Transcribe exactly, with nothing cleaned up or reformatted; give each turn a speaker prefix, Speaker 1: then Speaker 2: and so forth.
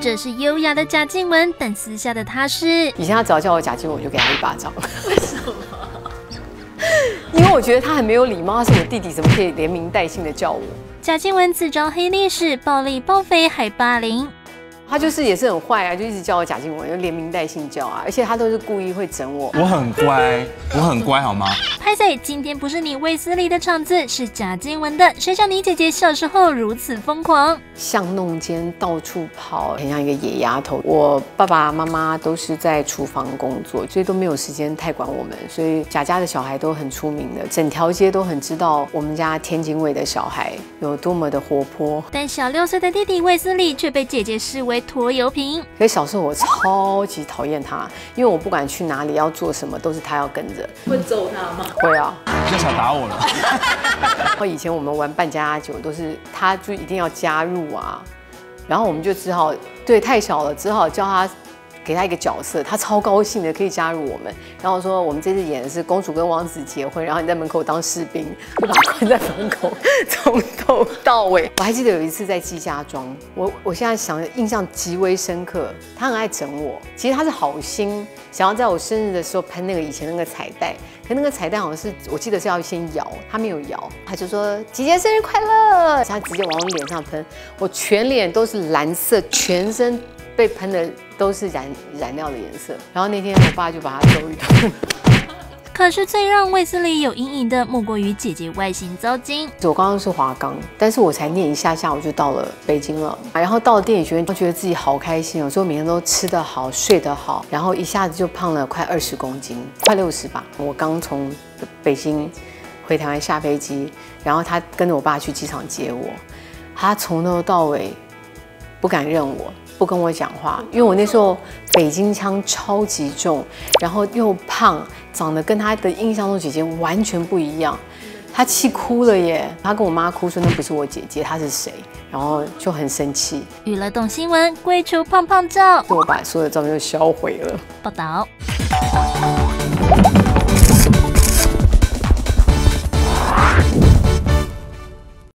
Speaker 1: 这是优雅的贾静雯，但私下的她是……
Speaker 2: 以前他只要叫我贾静雯，我就给他一巴掌。为什么？因为我觉得他很没有礼貌，他是我弟弟，怎么可以连名带姓的叫我？
Speaker 1: 贾静雯自招黑历史，暴力暴肥还霸凌。
Speaker 2: 他就是也是很坏啊，就一直叫我贾静雯，就连名带姓叫啊，而且他都是故意会整我。
Speaker 3: 我很乖，我很乖，好吗？
Speaker 1: 拍谁？今天不是你卫斯理的场子，是贾静雯的。谁叫你姐姐小时候如此疯狂？
Speaker 2: 巷弄间到处跑，很像一个野丫头。我爸爸妈妈都是在厨房工作，所以都没有时间太管我们。所以贾家的小孩都很出名的，整条街都很知道我们家天津卫的小孩有多么的活泼。
Speaker 1: 但小六岁的弟弟卫斯理却被姐姐视为拖油瓶。
Speaker 2: 可是小时候我超级讨厌他，因为我不管去哪里要做什么，都是他要跟着。
Speaker 4: 会揍他吗？
Speaker 2: 会啊。
Speaker 3: 你就想打我了。
Speaker 2: 然后以前我们玩扮家家酒，都是他就一定要加入啊，然后我们就只好对太小了，只好叫他给他一个角色，他超高兴的可以加入我们。然后说我们这次演的是公主跟王子结婚，然后你在门口当士兵，就把他关在门口，从头到尾。我还记得有一次在季家庄，我我现在想印象极为深刻，他很爱整我，其实他是好心，想要在我生日的时候喷那个以前那个彩带。可那个彩蛋好像是，我记得是要先摇，他没有摇，他就说姐姐生日快乐，他直接往我脸上喷，我全脸都是蓝色，全身被喷的都是染染料的颜色。然后那天我爸就把他揍一顿。
Speaker 1: 可是最让卫斯理有阴影的，莫过于姐姐外形糟精。
Speaker 2: 我刚刚是华冈，但是我才念一下下，我就到了北京了。然后到了电影学院，觉得自己好开心哦，说每天都吃得好，睡得好，然后一下子就胖了快二十公斤，快六十吧。我刚从北京回台湾下飞机，然后他跟着我爸去机场接我，他从头到尾不敢认我。不跟我讲话，因为我那时候北京腔超级重，然后又胖，长得跟他的印象中姐姐完全不一样，他气哭了耶！他跟我妈哭说那不是我姐姐，她是谁？然后就很生气。
Speaker 1: 娱乐动新闻，归出胖胖照，
Speaker 2: 我把所有的照片都销毁了。
Speaker 1: 报道。